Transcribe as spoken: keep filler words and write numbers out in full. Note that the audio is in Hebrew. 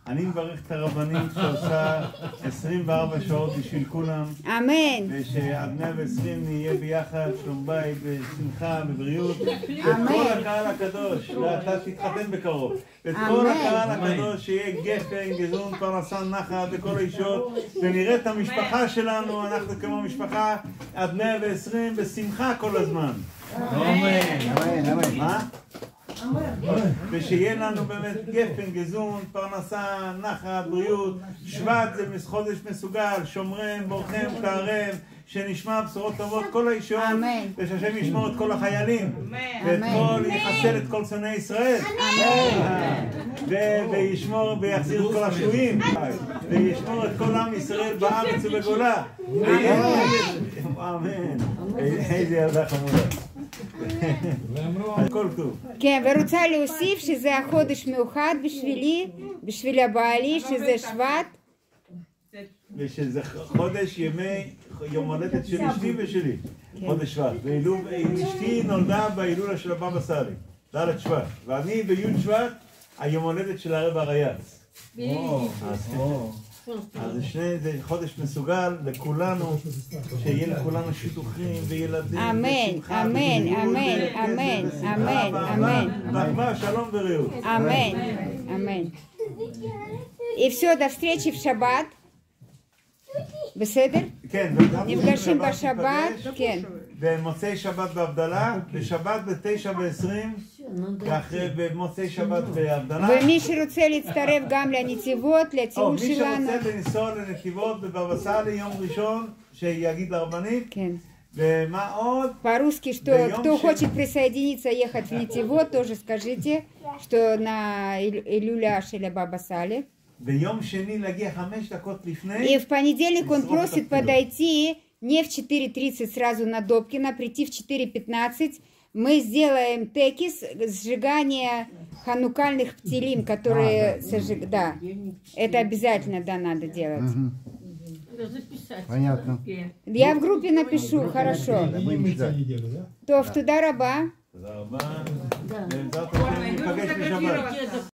אני מברך את הרבנים שעושה עשרים וארבע שעות בשביל כולם. אמן. ושעד מאה ועשרים נהיה ביחד, שלום בית, בשמחה, בבריאות. אמן. ואת כל הקהל הקדוש, ואתה תתחתן בקרוב. ואת כל הקהל הקדוש שיהיה גפן, גזון, פרנסה, נחת וכל האישות. ונראה את המשפחה שלנו, אנחנו כמו משפחה, עד מאה ועשרים בשמחה כל הזמן. אמן. אמן. אמן. מה? ושיהיה לנו באמת גפן, גזון, פרנסה, נחת, בריאות. שבט זה חודש מסוגל, שומרם, בורכם, תארם, שנשמע בשורות טובות כל האישות, ושהשם ישמור את כל החיילים, ואת כל, יחסל את כל שונאי ישראל, וישמור ויחזיר את כל השבויים, וישמור את כל עם ישראל בארץ ובגולה. אמן. איזה ילדה חמודה. הכל טוב. כן, ורוצה להוסיף שזה החודש מיוחד בשבילי, בשביל הבעלי, שזה שבט. ושזה חודש ימי, יום הולדת של אשתי ושלי, חודש שבט. ואשתי נולדה בהילולה של הבבא סאלי, ד' שבט. ואני בי' שבט, היום הולדת של הרב הרייץ. אז שני, זה חודש מסוגל לכולנו, שיהיה לכולנו שיתוחים וילדים. אמן, אמן, אמן, אמן, אמן, אמן. ואחווה, שלום ורעות. אמן, אמן. И все, до встречи в шаббат. בסדר? כן. נפגשים בשבת, כן. במוצאי שבת בהבדלה, בשבת בתשע ועשרים, ואחרי במוצאי שבת בהבדלה. ומי שרוצה להצטרף גם לנתיבות, לטיול שלנו. מי שרוצה לנסוע לנתיבות בבבא סאלי יום ראשון, שיגיד לרבנית. כן. ומה עוד? По-русски, что кто хочет присоединиться, ехать в Нитивот, тоже скажите, что на Илюля Шеля Баба Сали. ביום שני להגיע חמש дакот לפני. И в понедельник он просит подойти не в четыре тридцать сразу на Добкина, прийти в четыре пятнадцать. Мы сделаем текис сжигания ханукальных птилим, которые сожиг... Да, это обязательно, да, надо делать. Понятно. Я в группе напишу, хорошо. То в туда раба. תודה רבה. בעזרת השם ניפגש בשבת.